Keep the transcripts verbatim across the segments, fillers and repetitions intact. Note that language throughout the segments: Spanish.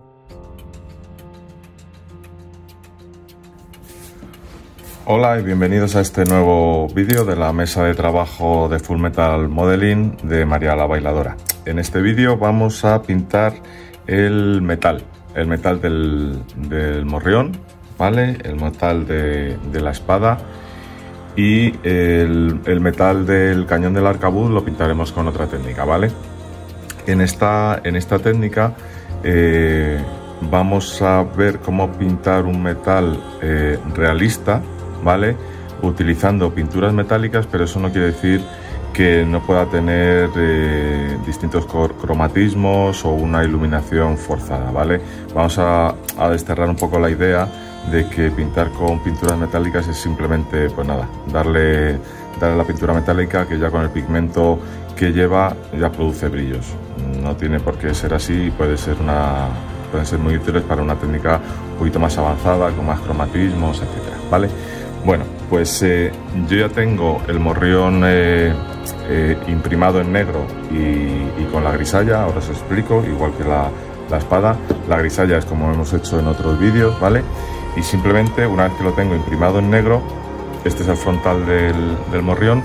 Hola y bienvenidos a este nuevo vídeo de la mesa de trabajo de Full Metal Modeling de María la Bailadora. En este vídeo vamos a pintar el metal, el metal del, del morrión, ¿vale? El metal de, de la espada y el, el metal del cañón del arcabuz lo pintaremos con otra técnica, ¿vale? En esta, en esta técnica eh, vamos a ver cómo pintar un metal eh, realista, ¿vale? Utilizando pinturas metálicas, pero eso no quiere decir que no pueda tener eh, distintos cromatismos o una iluminación forzada, ¿vale? Vamos a, a desterrar un poco la idea de que pintar con pinturas metálicas es simplemente, pues nada, darle, darle la pintura metálica que ya con el pigmento que lleva ya produce brillos. No tiene por qué ser así, puede ser una, pueden ser muy útiles para una técnica un poquito más avanzada, con más cromatismos, etcétera, ¿vale? Bueno, pues eh, yo ya tengo el morrión eh, eh, imprimado en negro y, y con la grisalla, ahora os explico, igual que la, la espada. La grisalla es como hemos hecho en otros vídeos, ¿vale? Y simplemente una vez que lo tengo imprimado en negro, este es el frontal del, del morrión.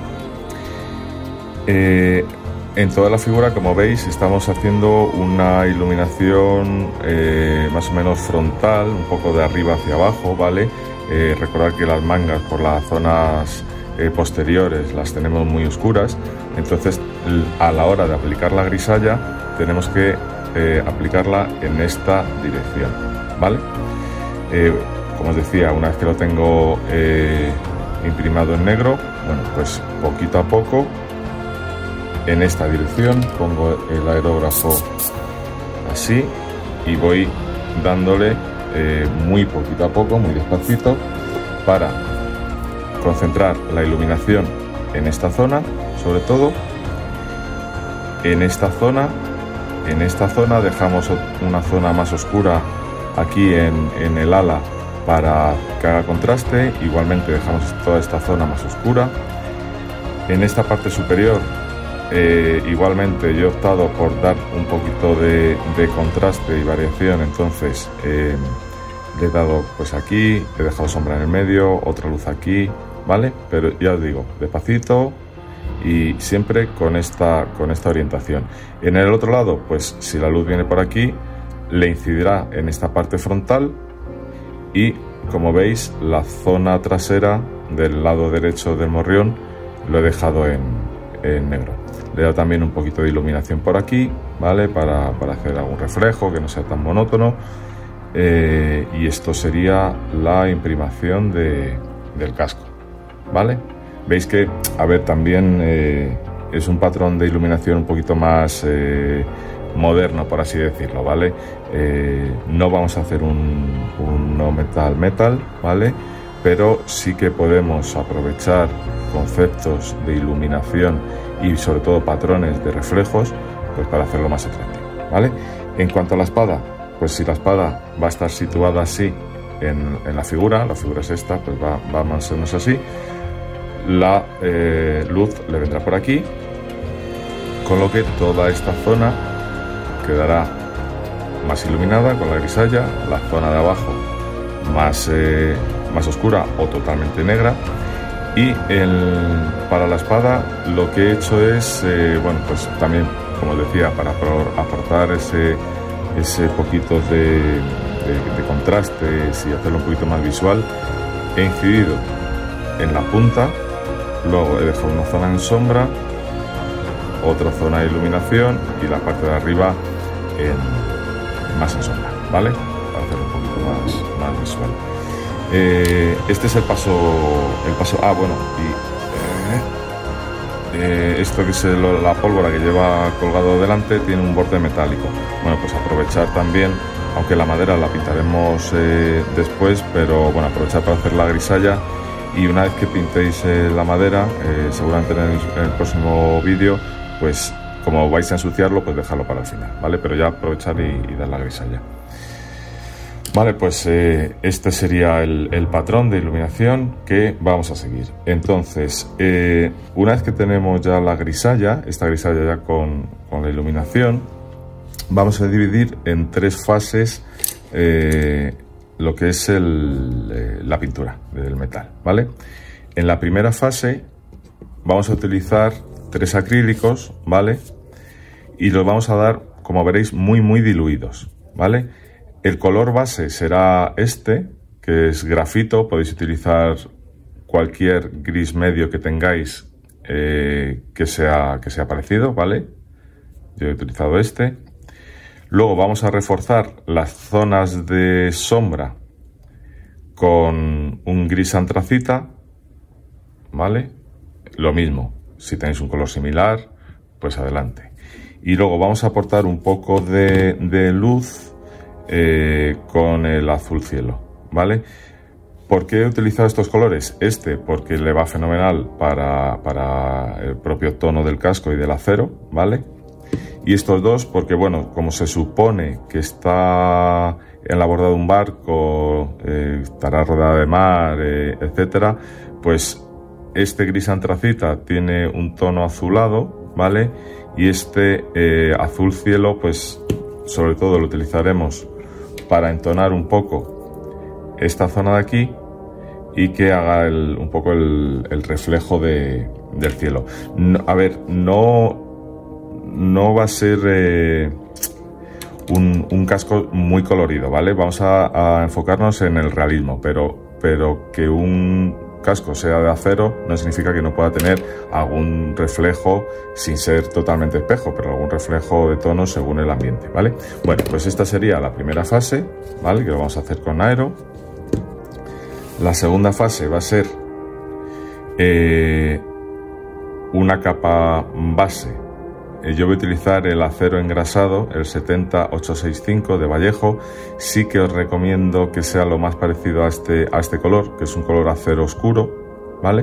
Eh, en toda la figura, como veis, estamos haciendo una iluminación eh, más o menos frontal, un poco de arriba hacia abajo, ¿vale? Eh, recordad que las mangas por las zonas eh, posteriores las tenemos muy oscuras, entonces a la hora de aplicar la grisalla tenemos que eh, aplicarla en esta dirección, ¿vale? Eh, como os decía, una vez que lo tengo eh, imprimado en negro, bueno, pues poquito a poco en esta dirección pongo el aerógrafo así y voy dándole Eh, muy poquito a poco, muy despacito, para concentrar la iluminación en esta zona, sobre todo en esta zona. En esta zona dejamos una zona más oscura aquí en, en el ala para que haga contraste. Igualmente dejamos toda esta zona más oscura. En esta parte superior eh, igualmente yo he optado por dar un poquito de, de contraste y variación, entonces eh, le he dado pues aquí, he dejado sombra en el medio, otra luz aquí, ¿vale? Pero ya os digo, despacito y siempre con esta, con esta orientación. En el otro lado, pues si la luz viene por aquí, le incidirá en esta parte frontal y, como veis, la zona trasera del lado derecho del morrión lo he dejado en, en negro. Le he dado también un poquito de iluminación por aquí, ¿vale? Para, para hacer algún reflejo que no sea tan monótono. Eh, y esto sería la imprimación de, del casco, ¿vale? Veis que, a ver, también eh, es un patrón de iluminación un poquito más eh, moderno, por así decirlo, ¿vale? Eh, no vamos a hacer un, un no metal metal, ¿vale? Pero sí que podemos aprovechar conceptos de iluminación y sobre todo patrones de reflejos, pues para hacerlo más atractivo, ¿vale? En cuanto a la espada, pues si la espada va a estar situada así en, en la figura, la figura es esta, pues va, va más o menos así, la eh, luz le vendrá por aquí, con lo que toda esta zona quedará más iluminada con la grisalla, la zona de abajo más, eh, más oscura o totalmente negra. Y el, para la espada lo que he hecho es, eh, bueno, pues también, como os decía, para aportar ese, ese poquito de, de, de contrastes y hacerlo un poquito más visual, he incidido en la punta, luego he dejado una zona en sombra, otra zona de iluminación y la parte de arriba en, más en sombra, ¿vale? Para hacerlo un poquito más, más visual. Eh, este es el paso, el paso. Ah, bueno, y eh, eh, esto que es el, la pólvora que lleva colgado delante tiene un borde metálico. Bueno, pues aprovechar también, aunque la madera la pintaremos eh, después, pero bueno, aprovechar para hacer la grisalla. Y una vez que pintéis eh, la madera, eh, seguramente en el, en el próximo vídeo, pues como vais a ensuciarlo, pues dejarlo para el final, ¿vale? Pero ya aprovechar y, y dar la grisalla. Vale, pues eh, este sería el, el patrón de iluminación que vamos a seguir. Entonces, eh, una vez que tenemos ya la grisalla, esta grisalla ya con, con la iluminación, vamos a dividir en tres fases eh, lo que es el, eh, la pintura del metal, ¿vale? En la primera fase vamos a utilizar tres acrílicos, ¿vale? Y los vamos a dar, como veréis, muy muy diluidos, ¿vale? El color base será este, que es grafito. Podéis utilizar cualquier gris medio que tengáis eh, que sea, que sea parecido, ¿vale? Yo he utilizado este. Luego vamos a reforzar las zonas de sombra con un gris antracita, ¿vale? Lo mismo, si tenéis un color similar, pues adelante. Y luego vamos a aportar un poco de, de luz eh, con el azul cielo, ¿vale? ¿Por qué he utilizado estos colores? Este porque le va fenomenal para, para el propio tono del casco y del acero, ¿vale? Y estos dos porque, bueno, como se supone que está en la borda de un barco, eh, estará rodeada de mar, eh, etcétera, pues este gris antracita tiene un tono azulado, ¿vale? Y este eh, azul cielo, pues sobre todo lo utilizaremos para entonar un poco esta zona de aquí y que haga el, un poco el, el reflejo de, del cielo. No, a ver, no... No va a ser eh, un, un casco muy colorido, ¿vale? Vamos a, a enfocarnos en el realismo, pero, pero que un casco sea de acero no significa que no pueda tener algún reflejo sin ser totalmente espejo, pero algún reflejo de tono según el ambiente, ¿vale? Bueno, pues esta sería la primera fase, ¿vale? Que lo vamos a hacer con aero. La segunda fase va a ser eh, una capa base. Yo voy a utilizar el acero engrasado, el setenta ochocientos sesenta y cinco de Vallejo. Sí que os recomiendo que sea lo más parecido a este, a este color, que es un color acero oscuro, ¿vale?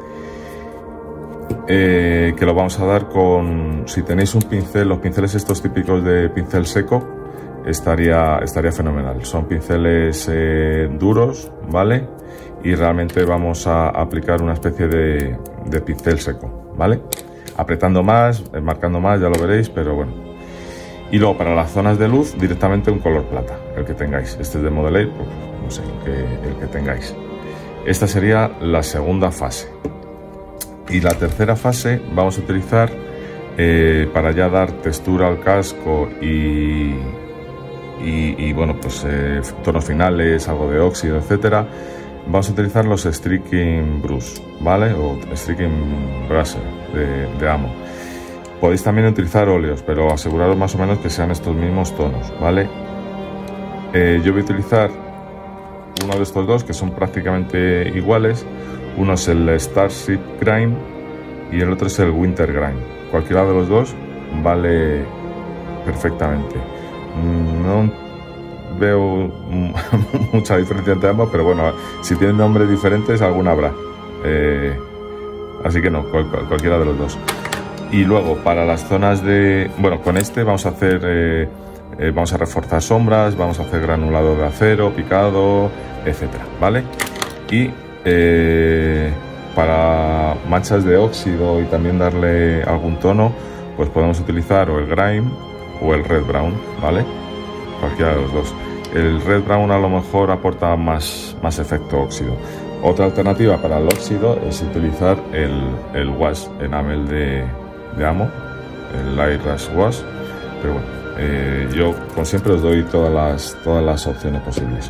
Eh, que lo vamos a dar con, si tenéis un pincel, los pinceles estos típicos de pincel seco, estaría, estaría fenomenal. Son pinceles eh, duros, ¿vale? Y realmente vamos a aplicar una especie de, de pincel seco, ¿vale? Apretando más, marcando más, ya lo veréis, pero bueno. Y luego para las zonas de luz, directamente un color plata, el que tengáis. Este es de Modeler, pues no sé, el que, el que tengáis. Esta sería la segunda fase. Y la tercera fase vamos a utilizar eh, para ya dar textura al casco y, y, y bueno, pues eh, tonos finales, algo de óxido, etcétera. Vamos a utilizar los Streaking Brush, ¿vale? O Streaking Brusher de, de Amo. Podéis también utilizar óleos, pero aseguraros más o menos que sean estos mismos tonos, ¿vale? Eh, yo voy a utilizar uno de estos dos que son prácticamente iguales. Uno es el Starship Grime y el otro es el Winter Grime. Cualquiera de los dos vale perfectamente. No veo mucha diferencia entre ambos, pero bueno, si tienen nombres diferentes, alguna habrá. Eh, así que no, cual, cual, cualquiera de los dos. Y luego, para las zonas de... Bueno, con este vamos a hacer... Eh, eh, vamos a reforzar sombras, vamos a hacer granulado de acero, picado, etcétera, ¿vale? Y eh, para manchas de óxido y también darle algún tono, pues podemos utilizar o el Grime o el Red Brown, ¿vale? Cualquiera de los dos. El Red Brown a lo mejor aporta más, más efecto óxido. Otra alternativa para el óxido es utilizar el, el wash enamel de, de Amo, el Light Rush Wash, pero bueno, eh, yo como siempre os doy todas las, todas las opciones posibles.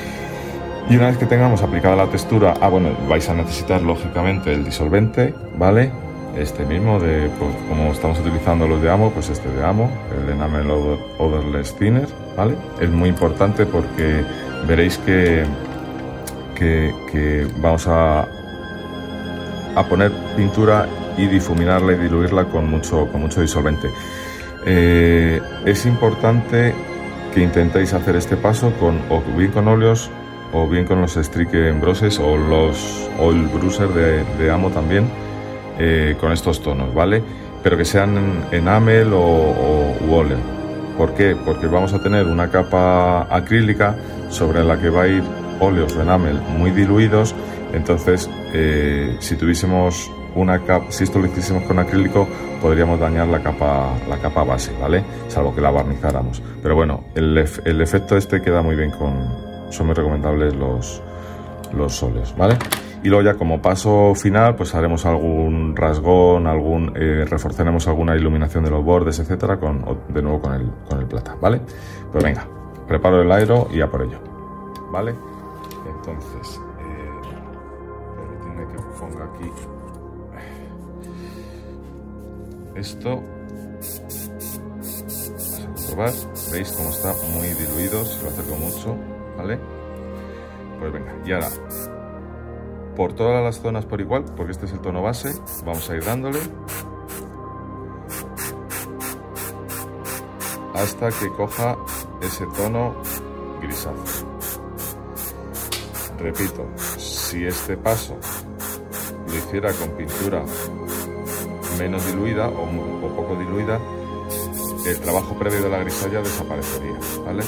Y una vez que tengamos aplicada la textura, ah bueno, vais a necesitar lógicamente el disolvente, ¿vale? Este mismo, de pues, como estamos utilizando los de Amo, pues este de Amo, el Enamel Odorless Thinner, ¿vale? Es muy importante porque veréis que, que, que vamos a, a poner pintura y difuminarla y diluirla con mucho, con mucho disolvente. Eh, es importante que intentéis hacer este paso con, o bien con óleos o bien con los Streaking Brushes o los Oil Bruiser de, de Amo también. Eh, con estos tonos, ¿vale? Pero que sean enamel o, o u óleo. ¿Por qué? Porque vamos a tener una capa acrílica sobre la que va a ir óleos o enamel muy diluidos. Entonces, eh, si tuviésemos una capa, si esto lo hiciésemos con acrílico, podríamos dañar la capa, la capa base, ¿vale? Salvo que la barnizáramos. Pero bueno, el, ef el efecto este queda muy bien con... Son muy recomendables los, los óleos, ¿vale? Y luego ya como paso final, pues haremos algún rasgón, algún eh, reforzaremos alguna iluminación de los bordes, etcétera, con, de nuevo con el, con el plata, ¿vale? Pues venga, preparo el aero y a por ello, ¿vale? Entonces, eh, permitidme que ponga aquí esto. Vamos a comprobar, veis cómo está muy diluido, si lo acerco mucho, ¿vale? Pues venga, y ahora por todas las zonas por igual, porque este es el tono base, vamos a ir dándole hasta que coja ese tono grisáceo. Repito, si este paso lo hiciera con pintura menos diluida o, o poco diluida, el trabajo previo de la grisalla desaparecería, ¿vale?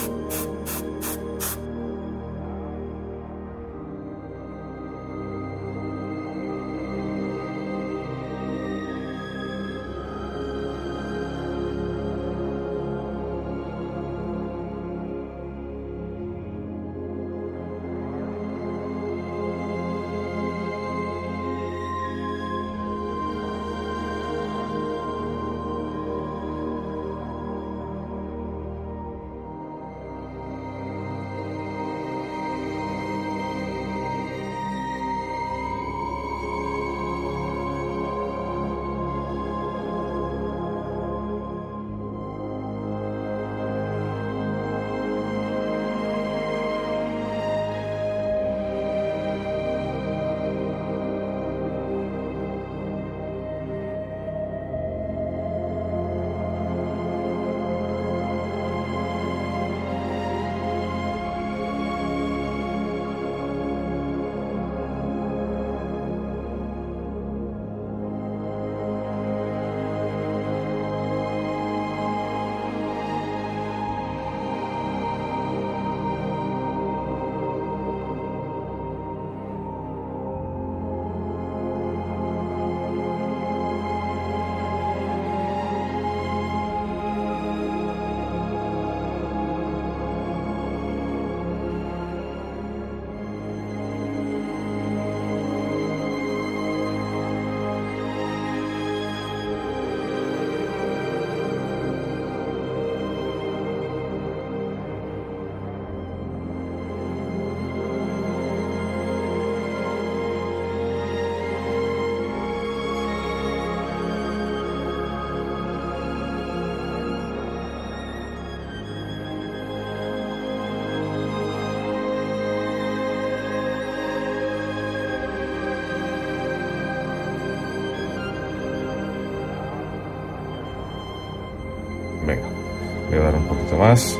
Venga, voy a dar un poquito más.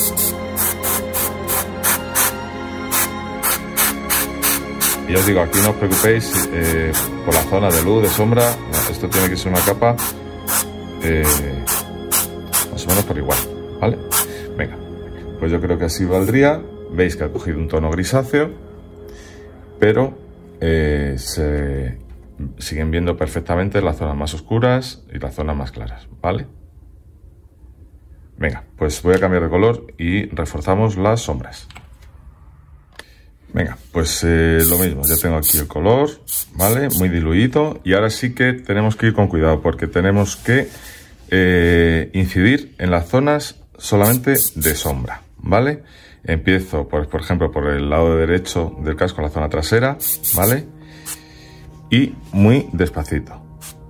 Y os digo, aquí no os preocupéis eh, por la zona de luz, de sombra. No, esto tiene que ser una capa eh, más o menos por igual, ¿vale? Venga, pues yo creo que así valdría. Veis que ha cogido un tono grisáceo, pero eh, se siguen viendo perfectamente las zonas más oscuras y las zonas más claras, ¿vale? Venga, pues voy a cambiar de color y reforzamos las sombras. Venga, pues eh, lo mismo, ya tengo aquí el color, ¿vale? Muy diluido, y ahora sí que tenemos que ir con cuidado porque tenemos que eh, incidir en las zonas solamente de sombra, ¿vale? Empiezo, por, por ejemplo, por el lado derecho del casco, la zona trasera, ¿vale? Y muy despacito.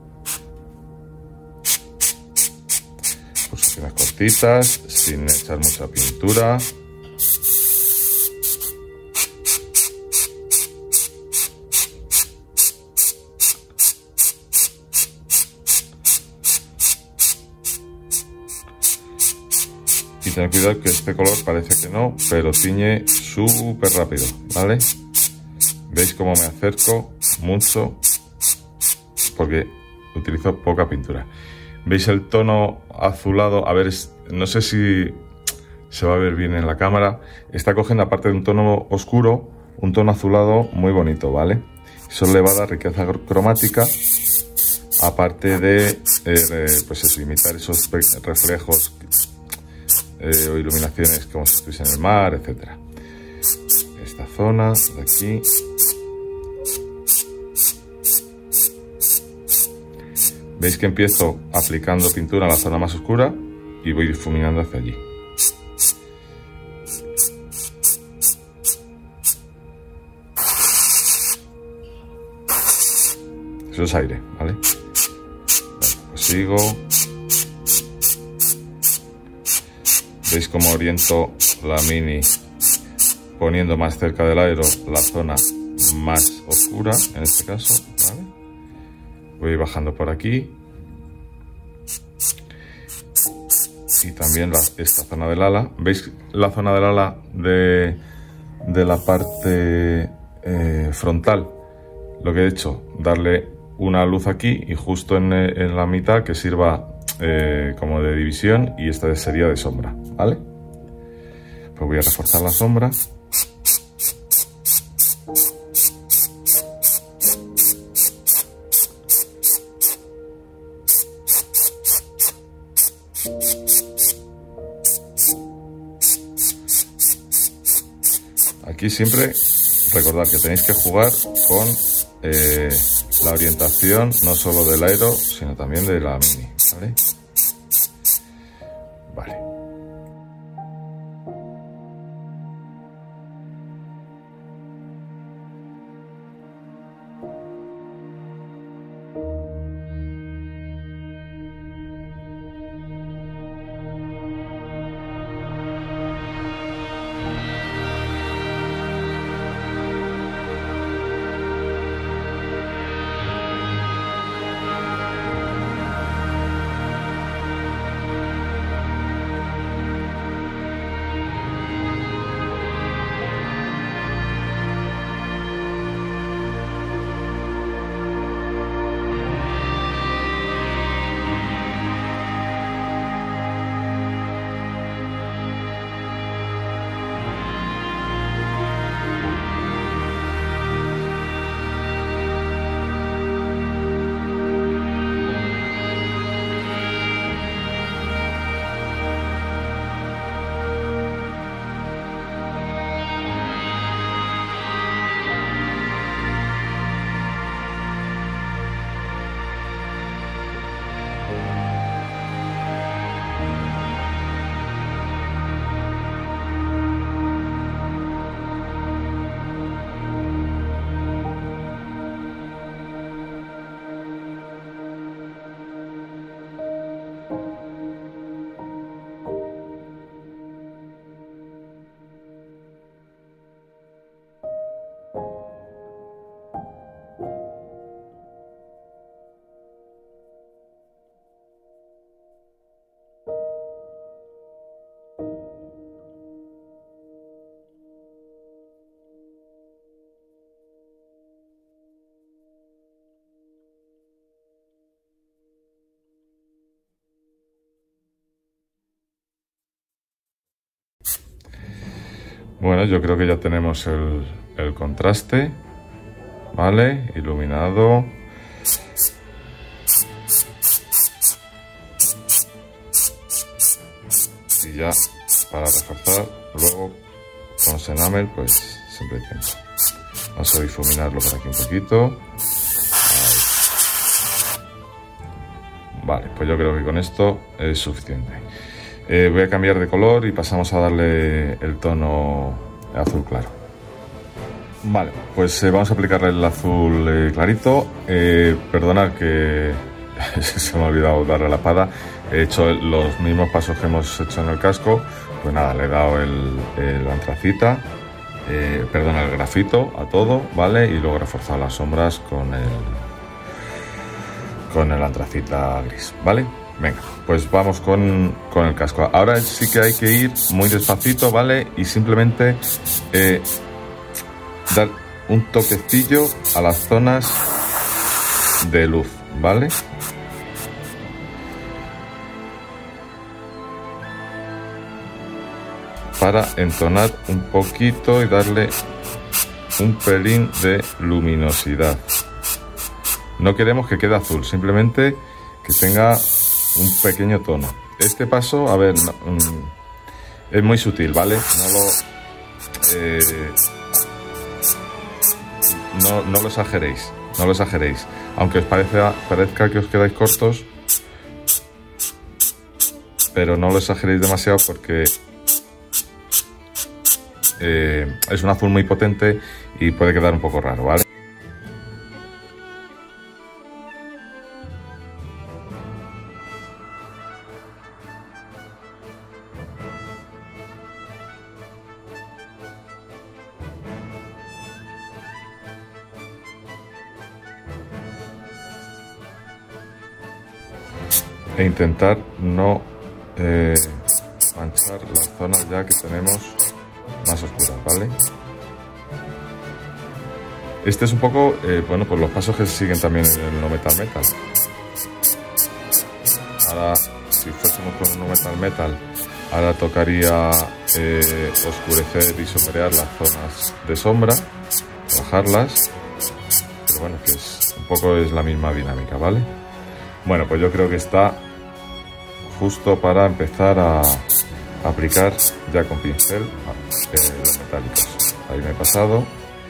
Posiciones cortitas, sin echar mucha pintura. Y tener cuidado que este color parece que no, pero tiñe súper rápido, ¿vale? ¿Veis cómo me acerco mucho? Porque utilizo poca pintura. ¿Veis el tono azulado? A ver, no sé si se va a ver bien en la cámara. Está cogiendo, aparte de un tono oscuro, un tono azulado muy bonito, ¿vale? Eso le va a dar riqueza cromática, aparte de eh, pues eso, imitar esos reflejos eh, o iluminaciones como si estuviese en el mar, etcétera. Esta zona de aquí. Veis que empiezo aplicando pintura a la zona más oscura y voy difuminando hacia allí. Eso es aire, ¿vale? Bueno, pues sigo. Veis cómo oriento la Mini poniendo más cerca del aero la zona más oscura, en este caso, ¿vale? Voy bajando por aquí. Y también la, esta zona del ala. ¿Veis la zona del ala de, de la parte eh, frontal? Lo que he hecho, darle una luz aquí y justo en, en la mitad que sirva eh, como de división, y esta sería de sombra, ¿vale? Pues voy a reforzar la sombra. Aquí siempre recordad que tenéis que jugar con eh, la orientación no solo del aero, sino también de la Mini, ¿vale? Vale. Bueno, yo creo que ya tenemos el, el contraste, ¿vale? Iluminado. Y ya, para reforzar, luego con enamel, pues siempre hay tiempo. Vamos a difuminarlo por aquí un poquito. Ahí. Vale, pues yo creo que con esto es suficiente. Eh, voy a cambiar de color y pasamos a darle el tono azul claro. Vale, pues eh, vamos a aplicarle el azul eh, clarito. Eh, perdonad que se me ha olvidado darle la espada. He hecho los mismos pasos que hemos hecho en el casco. Pues nada, le he dado el, el antracita, eh, perdón, el grafito a todo, ¿vale? Y luego he reforzado las sombras con el, con el antracita gris, ¿vale? Venga, pues vamos con, con el casco. Ahora sí que hay que ir muy despacito, ¿vale? Y simplemente eh, dar un toquecillo a las zonas de luz, ¿vale? Para entonar un poquito y darle un pelín de luminosidad. No queremos que quede azul, simplemente que tenga un pequeño tono. Este paso, a ver, no, um, es muy sutil, ¿vale? No lo, eh, no, no lo exageréis, no lo exageréis. Aunque os parezca, parezca que os quedáis cortos, pero no lo exageréis demasiado porque eh, es un azul muy potente y puede quedar un poco raro, ¿vale? E intentar no eh, manchar las zonas ya que tenemos más oscuras, ¿vale? Este es un poco, eh, bueno, pues los pasos que se siguen también en el No Metal Metal. Ahora, si fuésemos con un No Metal Metal, ahora tocaría eh, oscurecer y sombrear las zonas de sombra, bajarlas, pero bueno, que es un poco es la misma dinámica, ¿vale? Bueno, pues yo creo que está justo para empezar a aplicar ya con pincel eh, los metálicos. Ahí me he pasado.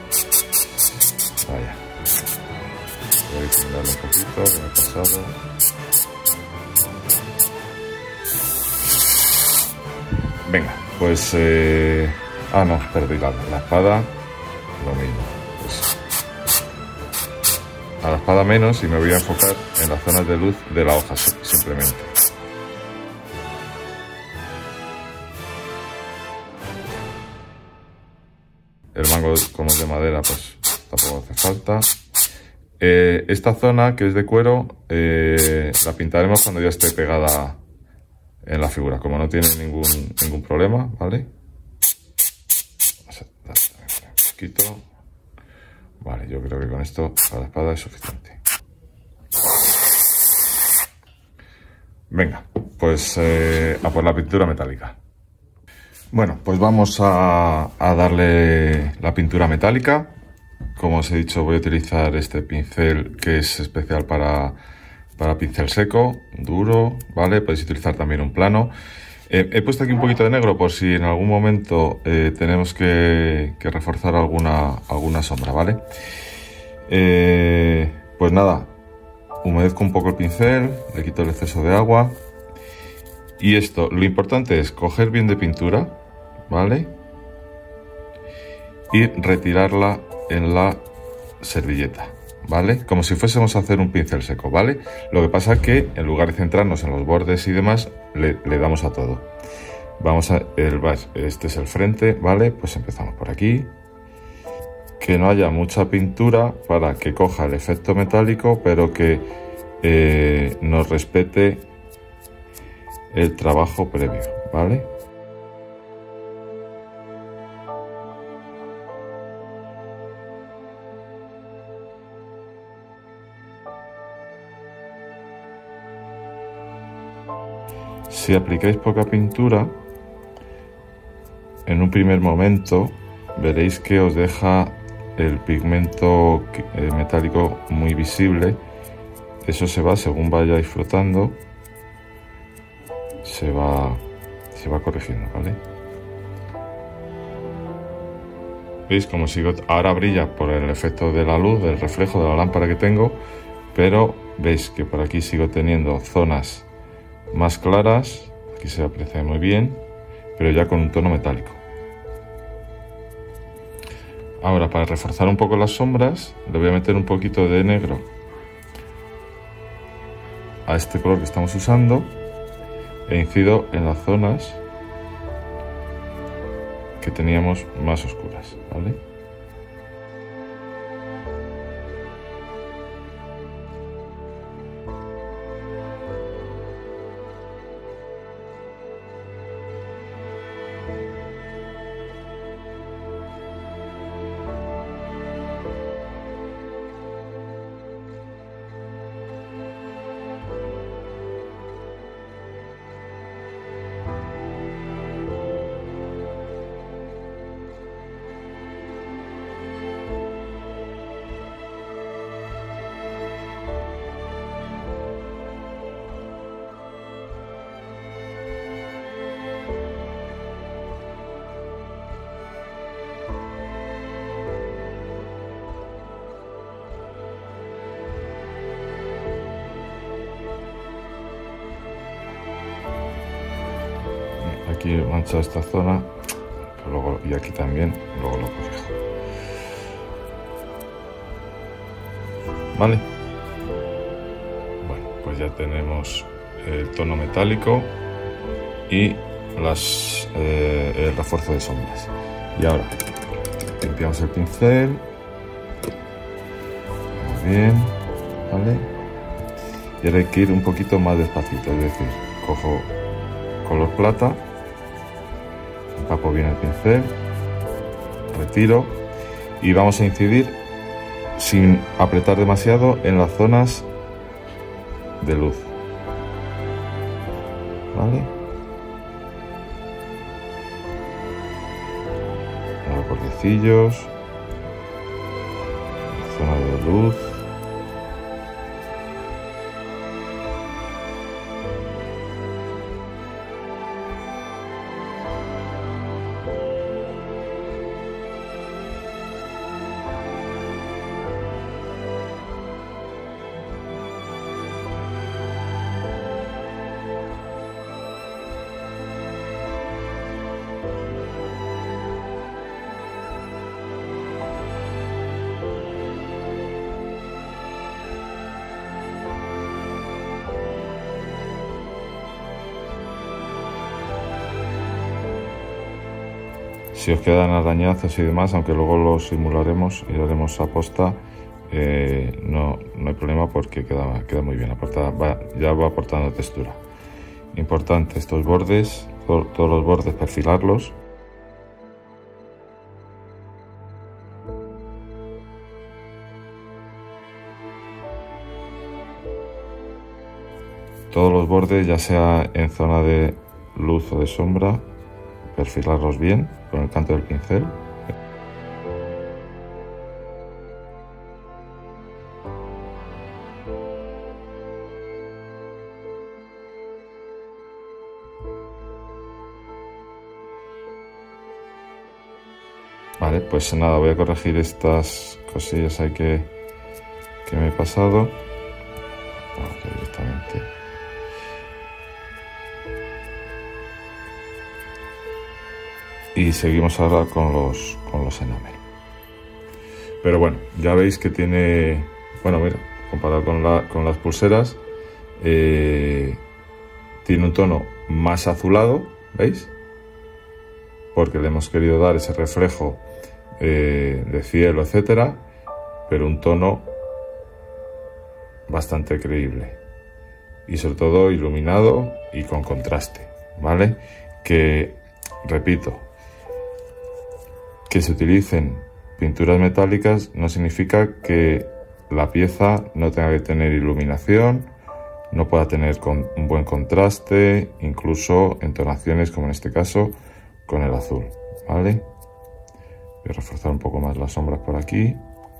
Vaya. Voy a disimularlo un poquito, que me he pasado. Venga, pues... Eh... Ah, no, perdí la, la espada. Lo mismo. Pues, a la espada menos y me voy a enfocar en las zonas de luz de la hoja simplemente. El mango, como es de madera, pues tampoco hace falta. Eh, esta zona, que es de cuero, eh, la pintaremos cuando ya esté pegada en la figura, como no tiene ningún, ningún problema, ¿vale? Vamos a darle un poquito. Vale, yo creo que con esto para la espada es suficiente. Venga, pues eh, a por la pintura metálica. Bueno, pues vamos a, a darle la pintura metálica. Como os he dicho, voy a utilizar este pincel que es especial para, para pincel seco, duro, ¿vale? Podéis utilizar también un plano. Eh, he puesto aquí un poquito de negro por si en algún momento eh, tenemos que, que reforzar alguna, alguna sombra, ¿vale? Eh, pues nada, humedezco un poco el pincel, le quito el exceso de agua. Y esto, lo importante es coger bien de pintura, ¿vale? Y retirarla en la servilleta, ¿vale? Como si fuésemos a hacer un pincel seco, ¿vale? Lo que pasa es que en lugar de centrarnos en los bordes y demás, le, le damos a todo. Vamos a... El, este es el frente, ¿vale? Pues empezamos por aquí. Que no haya mucha pintura para que coja el efecto metálico, pero que eh, nos respete el trabajo previo, ¿vale? Si aplicáis poca pintura, en un primer momento veréis que os deja el pigmento metálico muy visible. Eso se va, según vayáis frotando, se va, se va corrigiendo, ¿vale? ¿Veis cómo sigo? Ahora brilla por el efecto de la luz, del reflejo de la lámpara que tengo, pero veis que por aquí sigo teniendo zonas más claras, aquí se aprecia muy bien, pero ya con un tono metálico. Ahora, para reforzar un poco las sombras, le voy a meter un poquito de negro a este color que estamos usando e incido en las zonas que teníamos más oscuras, ¿vale? aquí he manchado esta zona, luego, y aquí también, luego lo corrijo. Vale. Bueno, pues ya tenemos el tono metálico y las, eh, el refuerzo de sombras. Y ahora limpiamos el pincel. Muy bien, ¿vale? Y ahora hay que ir un poquito más despacito, es decir, cojo color plata, empapo bien el pincel, retiro y vamos a incidir sin apretar demasiado en las zonas de luz. ¿Vale? Ahora bordecillos, zona de luz. Si os quedan arañazos y demás, aunque luego los simularemos y lo haremos a posta, eh, no, no hay problema porque queda, queda muy bien, aporta, va, ya va aportando textura. Importante estos bordes, to, todos los bordes perfilarlos. Todos los bordes, ya sea en zona de luz o de sombra, perfilarlos bien con el canto del pincel. Vale, pues nada, voy a corregir estas cosillas ahí que, que me he pasado. Vale, directamente. Y seguimos ahora con los, con los enamel. Pero bueno, ya veis que tiene, bueno, mira, comparado con, la, con las pulseras, eh, tiene un tono más azulado, ¿veis? Porque le hemos querido dar ese reflejo eh, de cielo, etcétera, pero un tono bastante creíble. Y sobre todo iluminado y con contraste, ¿vale? Que, repito, que se utilicen pinturas metálicas no significa que la pieza no tenga que tener iluminación, no pueda tener con un buen contraste, incluso entonaciones como en este caso con el azul, ¿vale? Voy a reforzar un poco más las sombras por aquí.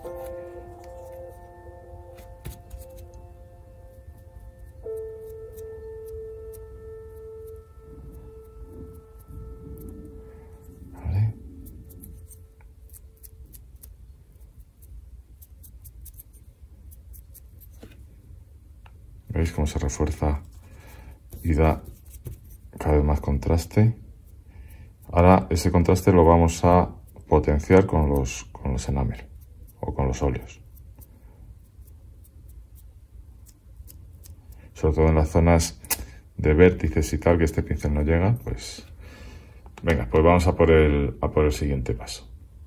¿Veis cómo se refuerza y da cada vez más contraste? Ahora ese contraste lo vamos a potenciar con los, con los enamel o con los óleos. Sobre todo en las zonas de vértices y tal, que este pincel no llega, pues... Venga, pues vamos a por el, a por el siguiente paso.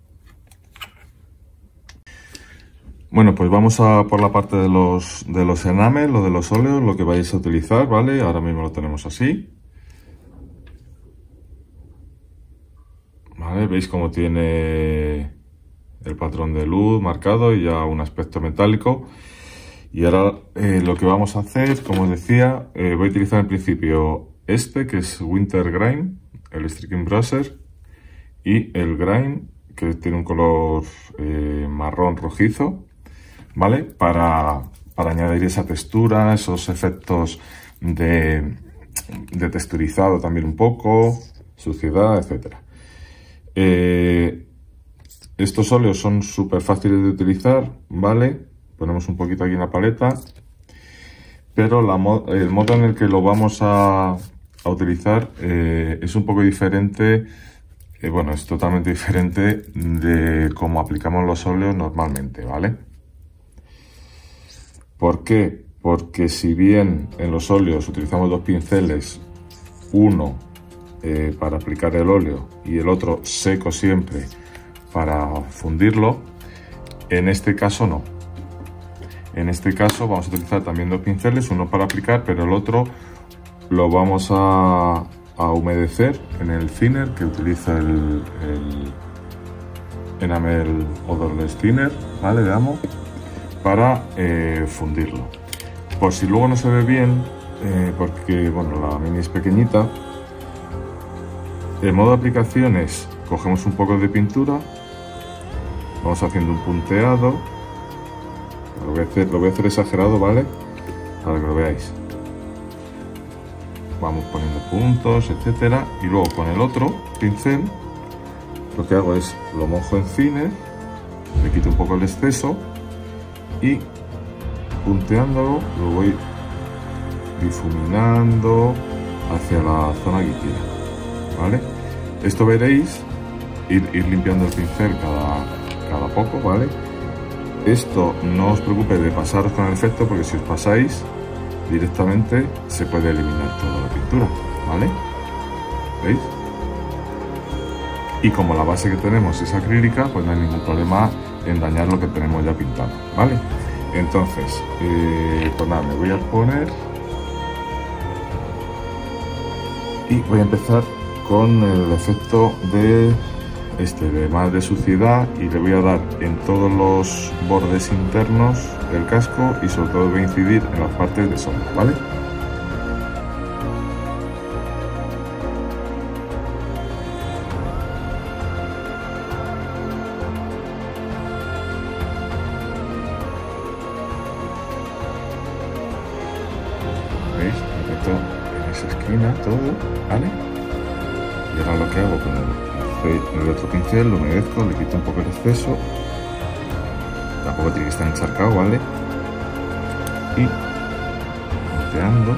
Bueno, pues vamos a por la parte de los, de los enamel o de los óleos, lo que vais a utilizar, ¿vale? Ahora mismo lo tenemos así. ¿Vale? Veis cómo tiene el patrón de luz marcado y ya un aspecto metálico. Y ahora eh, lo que vamos a hacer, como os decía, eh, voy a utilizar en principio este, que es Winter Grain, el Streaking Brusher, y el Grain, que tiene un color eh, marrón rojizo. ¿Vale? Para, para añadir esa textura, esos efectos de, de texturizado también un poco, suciedad, etcétera. Eh, estos óleos son súper fáciles de utilizar, ¿vale? Ponemos un poquito aquí en la paleta, pero la, el modo en el que lo vamos a, a utilizar eh, es un poco diferente, eh, bueno, es totalmente diferente de cómo aplicamos los óleos normalmente, ¿vale? ¿Por qué? Porque si bien en los óleos utilizamos dos pinceles, uno eh, para aplicar el óleo y el otro seco siempre para fundirlo, en este caso no. En este caso vamos a utilizar también dos pinceles, uno para aplicar, pero el otro lo vamos a, a humedecer en el thinner que utiliza el, el Enamel Odorless Thinner, ¿vale? De Amo, para eh, fundirlo. Por si luego no se ve bien, eh, porque bueno, la mini es pequeñita, el modo de aplicación es, cogemos un poco de pintura, vamos haciendo un punteado, lo voy a hacer, lo voy a hacer exagerado, ¿vale? Para que lo veáis. Vamos poniendo puntos, etcétera, y luego con el otro pincel lo que hago es lo mojo en thinner, le quito un poco el exceso y punteándolo lo voy difuminando hacia la zona que quiera, ¿vale? Esto veréis ir, ir limpiando el pincel cada, cada poco, ¿vale? Esto no os preocupéis de pasaros con el efecto, porque si os pasáis directamente se puede eliminar toda la pintura, ¿vale? ¿Veis? Y como la base que tenemos es acrílica, pues no hay ningún problema en dañar lo que tenemos ya pintado, ¿vale? Entonces, eh, pues nada, me voy a poner y voy a empezar con el efecto de este de más de suciedad, y le voy a dar en todos los bordes internos del casco y sobre todo voy a incidir en las partes de sombra, ¿vale? ¿Veis? Me meto en esa esquina todo, ¿vale? Y ahora lo que hago con el el otro pincel lo humedezco, le quito un poco el exceso, tampoco tiene que estar encharcado, ¿vale? Y punteando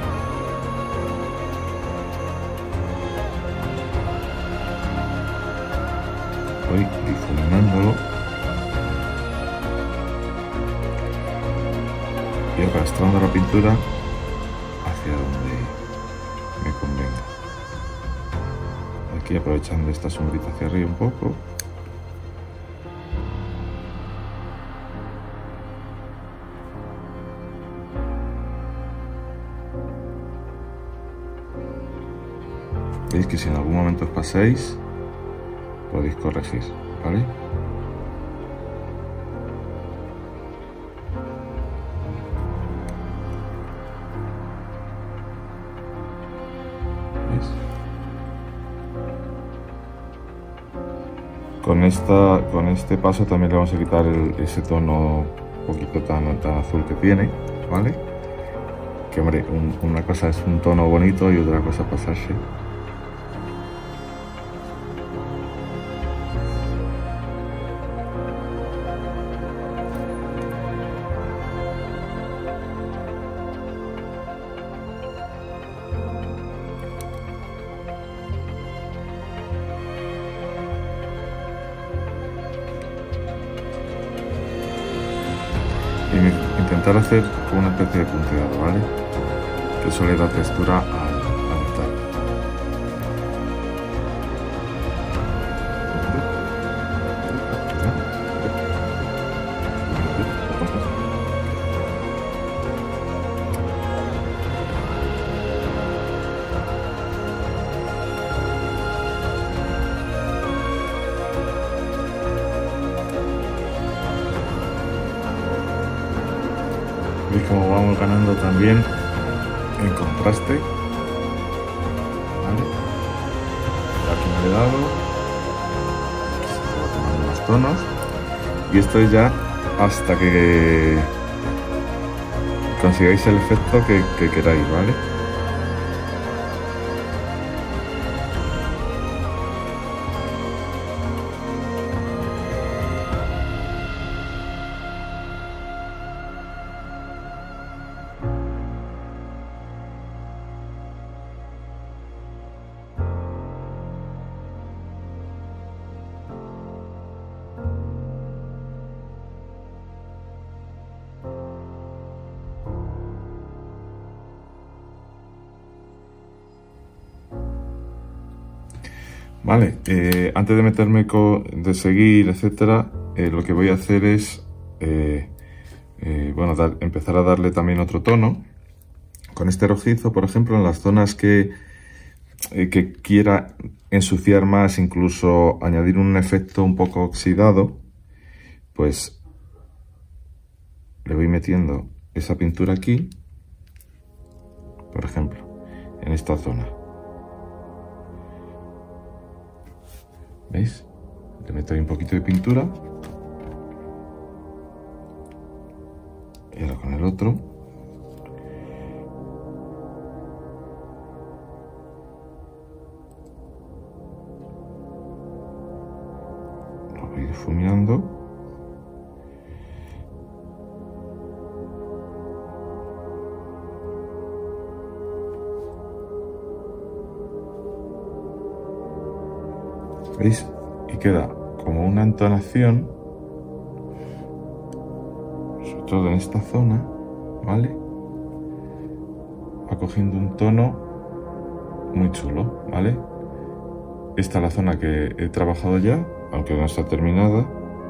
voy difuminándolo y arrastrando la pintura hacia donde me convenga. Aquí aprovechando esta sombrita hacia arriba un poco. Veis que si en algún momento os pasáis, podéis corregir, ¿vale? Con, esta, con este paso también le vamos a quitar el, ese tono un poquito tan, tan azul que tiene, ¿vale? Que hombre, un, una cosa es un tono bonito y otra cosa pasarse. Y intentar hacer una especie de punteado, ¿vale? Que eso le da textura al, al metal. Y como vamos ganando también en contraste, ¿vale? Aquí me he dado, se va tomando más tonos, y esto es ya hasta que consigáis el efecto que, que queráis, ¿vale? Vale, eh, antes de meterme con, de seguir, etcétera, eh, lo que voy a hacer es eh, eh, bueno, dar, empezar a darle también otro tono con este rojizo, por ejemplo, en las zonas que, eh, que quiera ensuciar más, incluso añadir un efecto un poco oxidado, pues le voy metiendo esa pintura aquí, por ejemplo, en esta zona. ¿Veis? Le meto ahí un poquito de pintura. Y ahora con el otro. Lo voy difuminando. ¿Veis? Y queda como una entonación, sobre todo en esta zona, ¿vale? Va cogiendo un tono muy chulo, ¿vale? Esta es la zona que he trabajado ya, aunque no está terminada,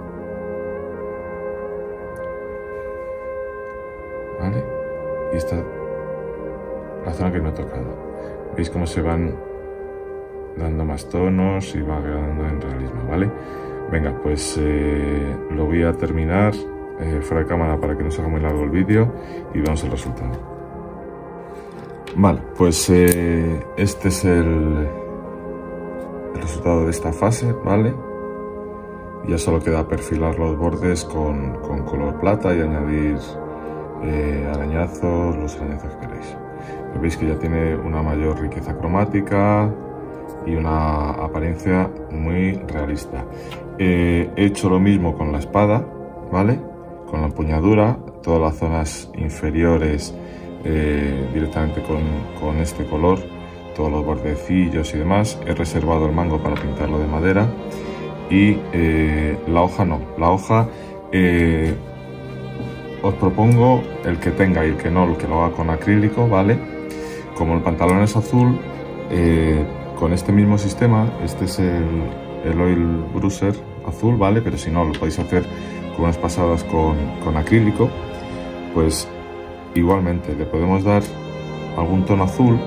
¿vale? Y esta la zona que no he tocado. ¿Veis cómo se van dando más tonos y va quedando en realismo, ¿vale? Venga, pues eh, lo voy a terminar eh, fuera de cámara para que no se haga muy largo el vídeo y veamos el resultado. Vale, pues eh, este es el, el resultado de esta fase, ¿vale? Ya solo queda perfilar los bordes con, con color plata y añadir eh, arañazos, los arañazos que queréis. Veis que ya tiene una mayor riqueza cromática y una apariencia muy realista. Eh, he hecho lo mismo con la espada, ¿vale? Con la empuñadura, todas las zonas inferiores eh, directamente con, con este color, todos los bordecillos y demás. He reservado el mango para pintarlo de madera y eh, la hoja no. La hoja eh, os propongo el que tenga y el que no, el que lo haga con acrílico, ¿vale? Como el pantalón es azul, eh, con este mismo sistema, este es el, el Oil Bruiser azul, ¿vale? Pero si no, lo podéis hacer con unas pasadas con, con acrílico, pues igualmente le podemos dar algún tono azul,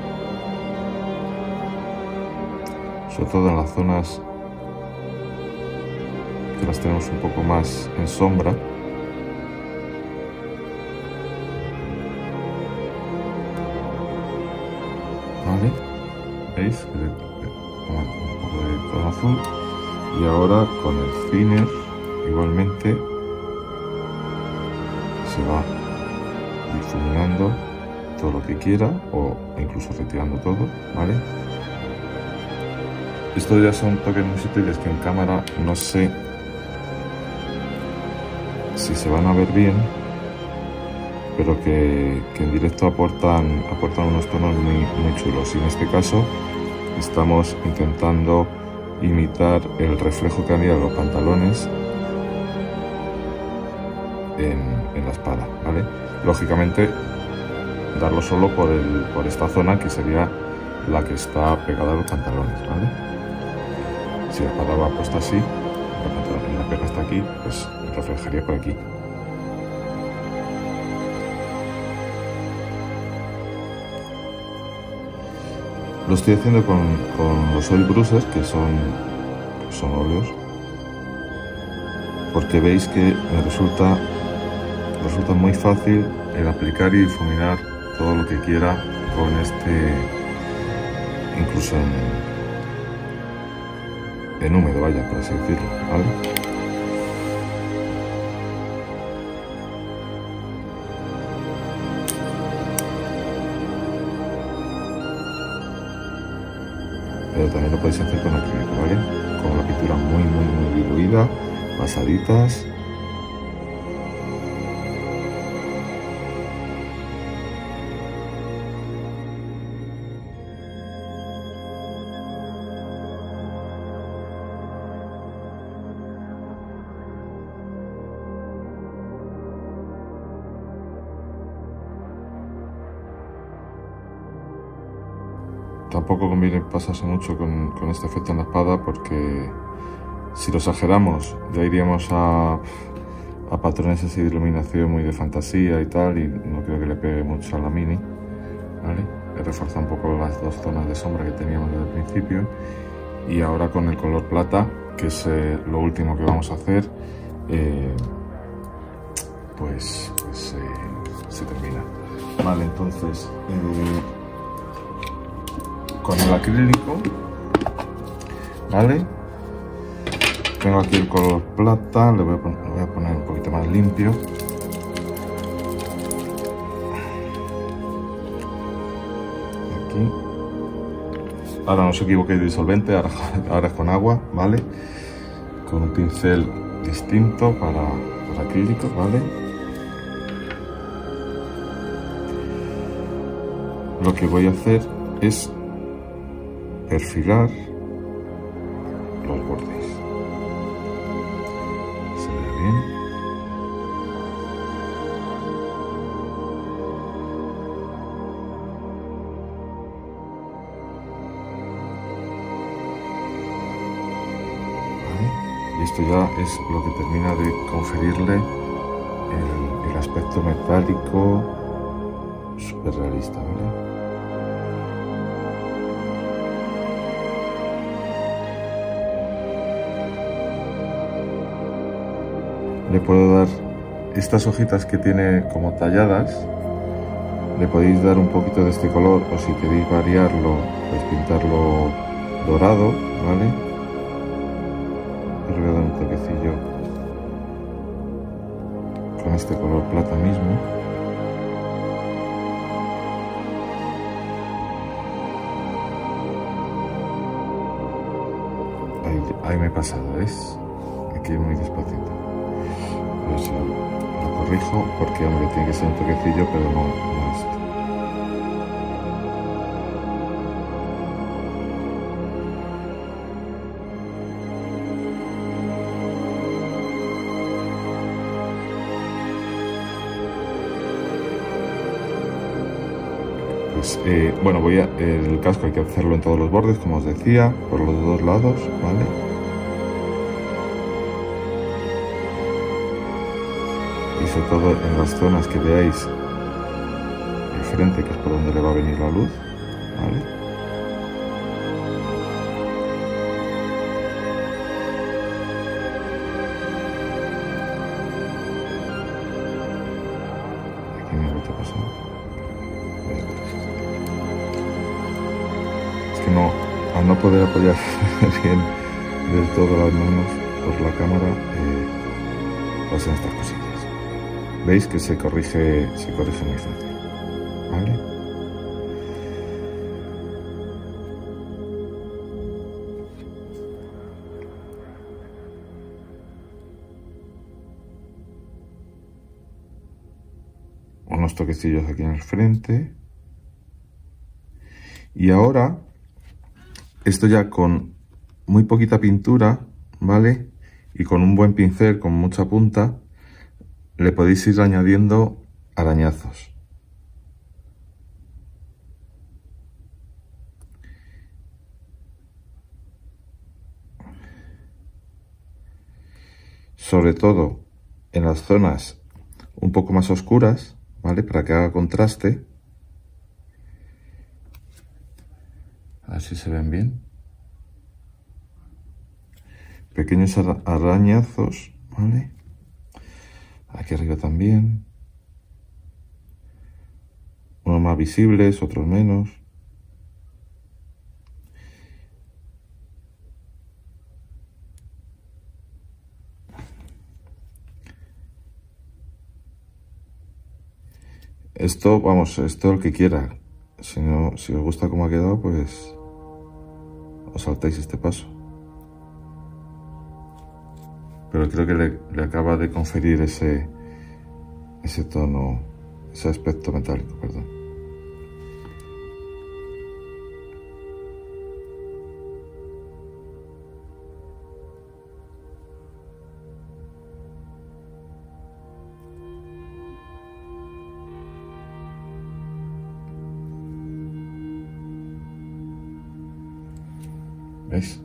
sobre todo en las zonas que las tenemos un poco más en sombra. ¿Vale? ¿Veis? Un poco de tono azul. Y ahora con el thinner igualmente se va difuminando todo lo que quiera o incluso retirando todo, ¿vale? Estos ya son toques muy sutiles que en cámara no sé si se van a ver bien, pero que, que en directo aportan, aportan unos tonos muy, muy chulos. Y en este caso estamos intentando imitar el reflejo que han ido los pantalones en, en la espada, ¿vale? Lógicamente darlo solo por, el, por esta zona que sería la que está pegada a los pantalones, ¿vale? Si la espada va puesta así, y la pega está aquí, pues reflejaría por aquí. Lo estoy haciendo con, con los Oil Bruisers, que son, son óleos, porque veis que me resulta, resulta muy fácil el aplicar y difuminar todo lo que quiera con este, incluso en, en húmedo, vaya, por así decirlo, ¿vale? Pero también lo podéis hacer con acrílico, ¿vale? Con la pintura muy, muy, muy diluida, pasaditas. tampoco conviene pasarse mucho con, con este efecto en la espada, porque si lo exageramos ya iríamos a, a patrones así de iluminación muy de fantasía y tal, y no creo que le pegue mucho a la Mini, ¿vale? He reforzado un poco las dos zonas de sombra que teníamos desde el principio, y ahora con el color plata, que es eh, lo último que vamos a hacer, eh, pues, pues eh, se termina. Vale, entonces eh, con el acrílico, vale, tengo aquí el color plata, le voy a poner, le voy a poner un poquito más limpio. Aquí. Ahora no os equivoquéis de disolvente, ahora, ahora es con agua, ¿vale? Con un pincel distinto para los acrílicos, ¿vale? Lo que voy a hacer es perfilar los bordes. Se ve bien. Y esto ya es lo que termina de conferirle el, el aspecto metálico súper realista, ¿vale? Le puedo dar estas hojitas que tiene como talladas, le podéis dar un poquito de este color, o si queréis variarlo, podéis pintarlo dorado, ¿vale? Le voy a dar un toquecillo con este color plata mismo. Ahí, ahí me he pasado, ¿ves? Aquí muy despacito. Pues lo, lo corrijo porque, hombre, tiene que ser un toquecillo, pero no, no es. Pues, eh, bueno, voy a, el casco hay que hacerlo en todos los bordes, como os decía, por los dos lados, ¿vale? Y sobre todo en las zonas que veáis el frente, que es por donde le va a venir la luz, ¿vale? Aquí me he vuelto a pasar. Es que no, al no poder apoyar bien del todo las manos por la cámara, eh, pasan estas cosillas. Veis que se corrige, se corrige muy fácil, ¿vale? Unos toquecillos aquí en el frente. Y ahora, esto ya con muy poquita pintura, ¿vale? Y con un buen pincel, con mucha punta, le podéis ir añadiendo arañazos. Sobre todo en las zonas un poco más oscuras, ¿vale? Para que haga contraste. A ver si se ven bien. Pequeños arañazos, ¿vale? Aquí arriba también. Unos más visibles, otros menos. Esto, vamos, esto el que quiera. Si no, si os gusta cómo ha quedado, pues os saltáis este paso. Pero creo que le, le acaba de conferir ese, ese tono, ese aspecto metálico, perdón. ¿Veis?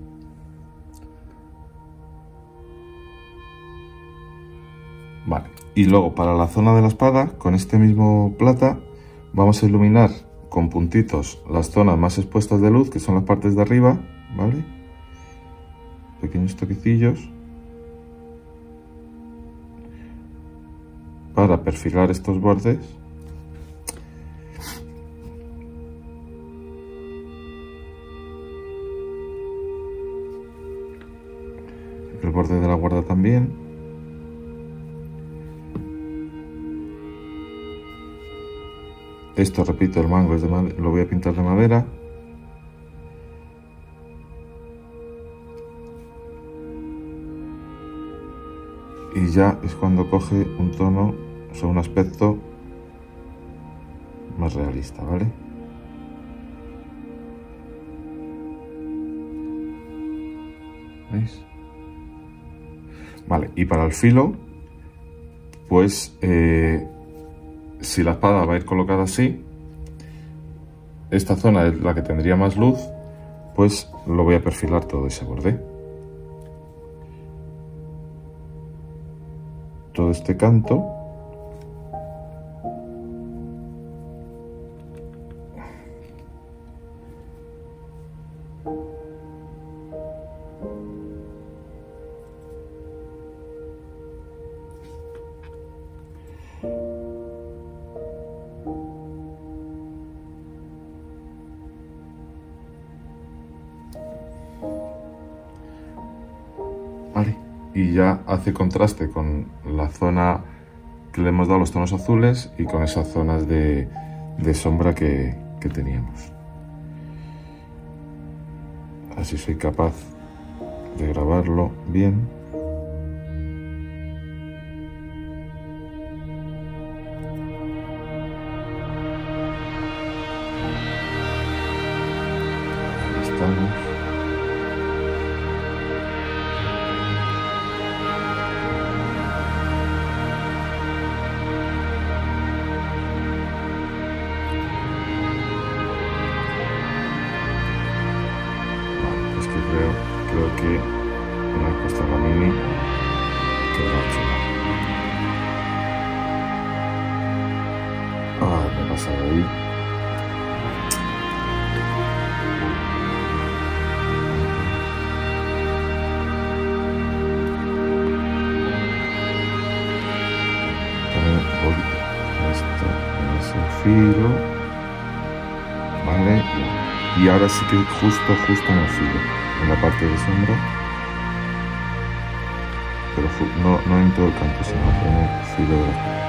Vale, y luego para la zona de la espada, con este mismo plata, vamos a iluminar con puntitos las zonas más expuestas de luz, que son las partes de arriba, ¿vale? Pequeños toquecillos para perfilar estos bordes. El borde de la guarda también. Esto, repito, el mango es de madera, lo voy a pintar de madera. Y ya es cuando coge un tono, o sea, un aspecto más realista, ¿vale? ¿Veis? Vale, y para el filo, pues eh, si la espada va a ir colocada así, esta zona es la que tendría más luz, pues lo voy a perfilar todo ese borde. Todo este canto. Vale, y ya hace contraste con la zona que le hemos dado los tonos azules y con esas zonas de, de sombra que, que teníamos. Así soy capaz de grabarlo bien. Ahí estamos. Creo, creo que una vez puesta la mini quedará chula. Ah, me he pasado ahí. También voy esto en ese filo, vale, y ahora sí que justo, justo en el filo, en la parte de sombra, pero no, no en todo el canto, sino en el filo de la espada.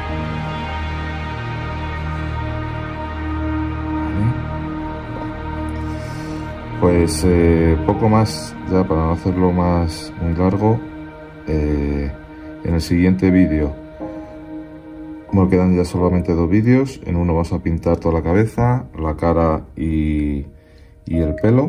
Vale. Pues eh, poco más, ya para no hacerlo más muy largo. Eh, en el siguiente vídeo, bueno, quedan ya solamente dos vídeos. En uno vamos a pintar toda la cabeza, la cara y, y el pelo.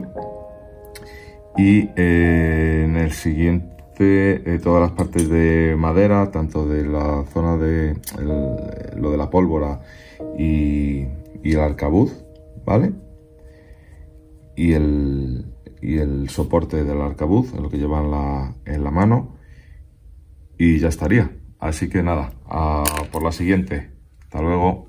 Y eh, en el siguiente eh, todas las partes de madera, tanto de la zona de el, lo de la pólvora y, y el arcabuz, ¿vale? Y el, y el soporte del arcabuz, lo que llevan la, en la mano. Y ya estaría. Así que nada, a por la siguiente. Hasta luego.